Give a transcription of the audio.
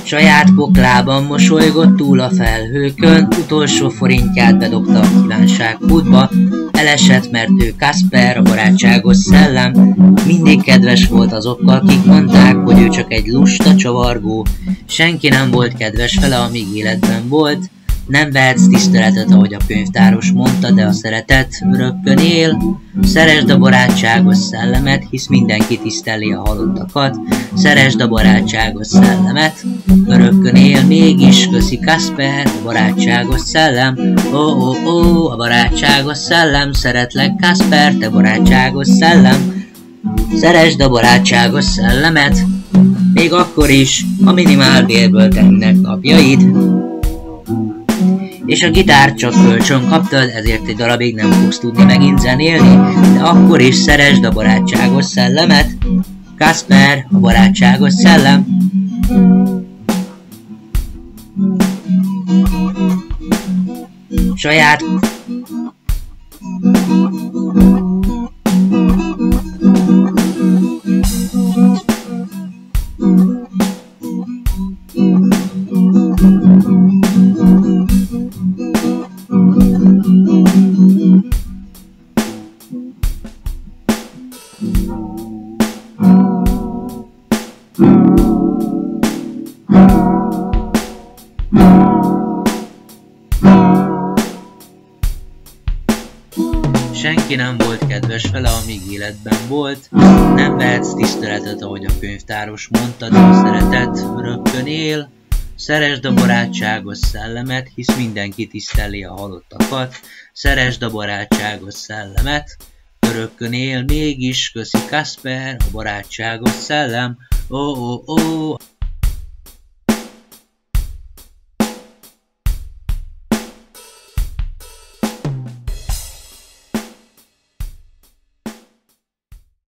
Saját poklában mosolygott túl a felhőkön, utolsó forintját bedobta a kívánságkútba, elesett, mert ő Kasper, a barátságos szellem, mindig kedves volt azokkal, akik mondták, hogy ő csak egy lusta csavargó, senki nem volt kedves vele, amíg életben volt, nem vehetsz tiszteletet, ahogy a könyvtáros mondta, de a szeretet örökkön él. Szeresd a barátságos szellemet, hisz mindenki tiszteli a halottakat. Szeresd a barátságos szellemet, örökkön él mégis, köszi Kasper, a barátságos szellem. A barátságos szellem, szeretlek Kasper, te barátságos szellem. Szeresd a barátságos szellemet, még akkor is, a minimálbérből telnek napjaid. És a gitárt csak kölcsön kaptad, ezért egy darabig nem fogsz tudni megint zenélni, de akkor is szeresd a barátságos szellemet. Kasper, a barátságos szellem. Saját senki nem volt kedves vele, amíg életben volt, nem vehetsz tiszteletet, ahogy a könyvtáros mondta, de a szeretet örökkön él. Szeresd a barátságos szellemet, hisz mindenki tiszteli a halottakat. Szeresd a barátságos szellemet, örökkön él mégis, köszi Kasper, a barátságos szellem.